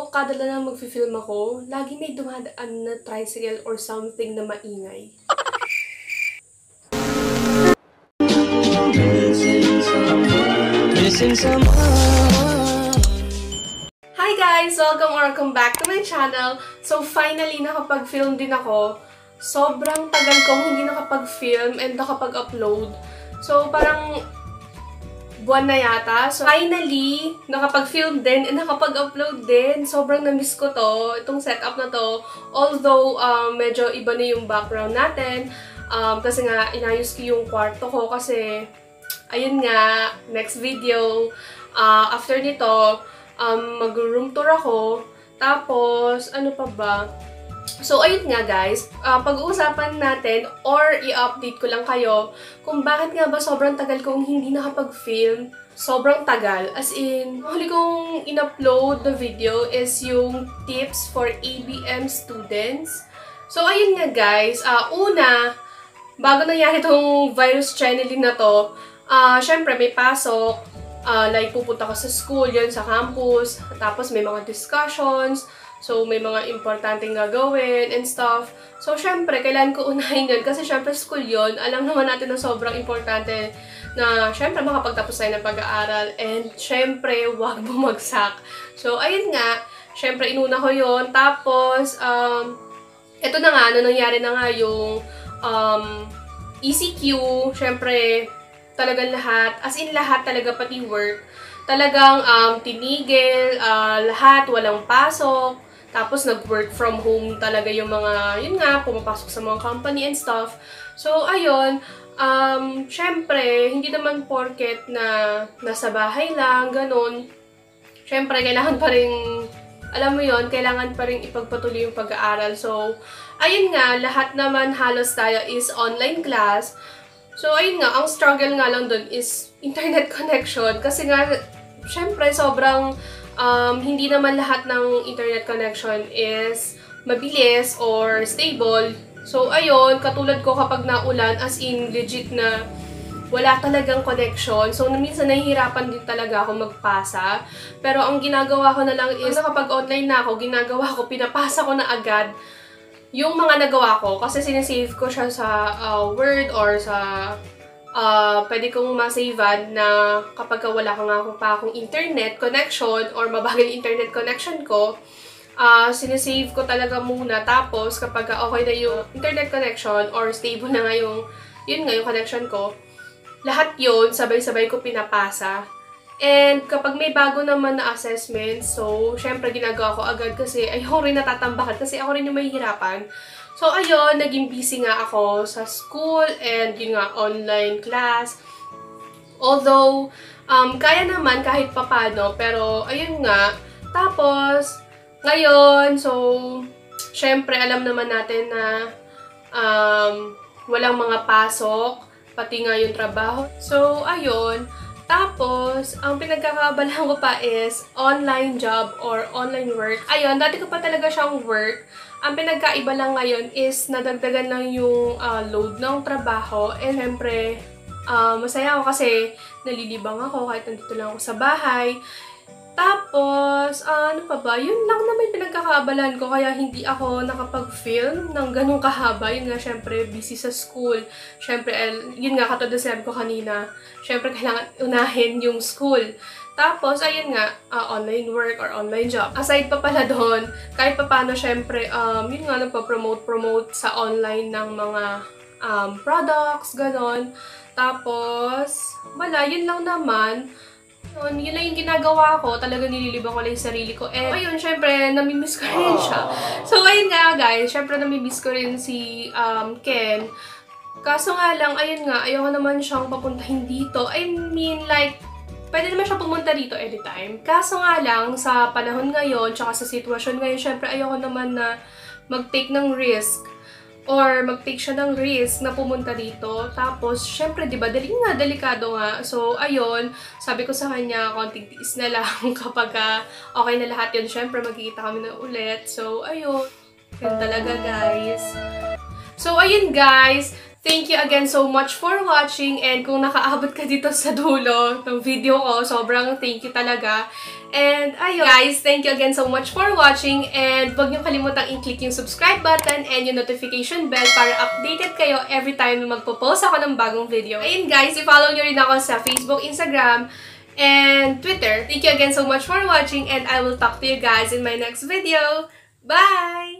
kada na mag-film ako, lagi may dumadaan na tricycle or something na maingay. Hi guys! Welcome back to my channel. So finally, nakapag-film din ako. Sobrang tagal kong hindi nakapag-film and nakapag-upload. So parang buwan na yata. So finally, nakapag-film din and nakapag-upload din. Sobrang na-miss ko to, itong setup na to. Although, medyo iba na yung background natin. Kasi nga, inayos ko yung kwarto ko kasi, ayun nga, next video. After nito, mag-room tour ako. Tapos, ano pa ba? So, ayun nga guys, pag-uusapan natin or i-update ko lang kayo kung bakit nga ba sobrang tagal kong hindi nakapag-film. Sobrang tagal. As in, huli kong in-upload the video is yung tips for ABM students. So, ayun nga guys, una, bago nangyari itong virus channeling na to, syempre may pasok, like pupunta ka sa school, yun sa campus, tapos may mga discussions, so, may mga importanteng gagawin and stuff. So, syempre, kailangan ko unahin yun kasi syempre school yun. Alam naman natin na sobrang importante na syempre makapagtapos tayo ng pag-aaral and syempre, huwag bumagsak. So, ayun nga, syempre, inuna ko yun. Tapos, eto na nga, nangyari na nga yung ECQ. Syempre, talagang lahat, as in lahat talaga, pati work, talagang tinigil, lahat, walang pasok. Tapos, nag-work from home talaga yung mga, yun nga, pumapasok sa mga company and stuff. So, ayun, syempre, hindi naman porket na nasa bahay lang, ganun. Syempre, kailangan pa rin, alam mo yun, kailangan pa rin ipagpatuloy yung pag-aaral. So, ayun nga, lahat naman halos tayo is online class. So, ayun nga, ang struggle nga lang dun is internet connection. Kasi nga, syempre, sobrang hindi naman lahat ng internet connection is mabilis or stable. So, ayun, katulad ko kapag naulan, as in, legit na wala talagang connection. So, minsan nahihirapan din talaga ako magpasa. Pero ang ginagawa ko na lang is, kapag online na ako, ginagawa ko, pinapasa ko na agad yung mga nagawa ko. Kasi sinesave ko siya sa Word or sa pwede kong ma-savean na kapag wala pa akong internet connection or mabagal internet connection ko, sinesave ko talaga muna. Tapos, kapag okay na yung internet connection or stable na nga yung, yun nga yung connection ko, lahat yun, sabay-sabay ko pinapasa. And kapag may bago naman na assessment, so, syempre ginagawa ko agad kasi ayoko rin natatambakan kasi ako rin yung mahihirapan. So, ayun, naging busy nga ako sa school and yun nga, online class. Although, kaya naman kahit papano, pero ayun nga. Tapos, ngayon, so, syempre, alam naman natin na walang mga pasok, pati nga yung trabaho. So, ayun. Tapos, ang pinagkakaabalahan ko pa is online job or online work. Ayun, dati ko pa talaga siyang work. Ang pinagkaiba lang ngayon is nadagdagan lang yung load ng trabaho. And syempre, masaya ako kasi nalilibang ako kahit nandito lang ako sa bahay. Tapos, ano pa ba? Yun lang naman pinagkakaabalahan ko kaya hindi ako nakapag-film ng ganung kahaba. Yun nga, syempre, busy sa school. Syempre, yun nga, katulad na sinabi ko kanina, syempre, kailangan unahin yung school. Tapos, ayun nga, online work or online job. Aside pa pala doon, kahit pa paano, syempre, yun nga, nagpa-promote sa online ng mga products, ganon. Tapos, wala, yun lang naman. Yun lang yung ginagawa ko. Talaga nililibang ko lang yung sarili ko. And, ayun, syempre, namimiss ko rin siya. So, ayun nga, guys, syempre, namimiss ko rin si Ken. Kaso nga lang, ayun nga, ayoko naman siyang papuntahin dito. I mean, like, pwede naman siya pumunta dito anytime. Kaso nga lang, sa panahon ngayon, tsaka sa sitwasyon ngayon, syempre, ayoko naman na mag-take ng risk. Or mag-take siya ng risk na pumunta dito. Tapos, syempre, diba, delikado nga. So, ayun, sabi ko sa kanya, konting tiis na lang kapag okay na lahat yun. Syempre, magkikita kami na ulit. So, ayun. Yun talaga, guys. So, ayun, guys. Thank you again so much for watching, and kung nakaabot ka dito sa dulo ng video ko, sobrang thank you talaga. And ayun, guys, thank you again so much for watching, and huwag niyo kalimutang i-click yung subscribe button and yung notification bell para updated kayo every time na magpo-post ako ng bagong video. Ayun guys, i-follow niyo rin ako sa Facebook, Instagram, and Twitter. Thank you again so much for watching, and I will talk to you guys in my next video. Bye!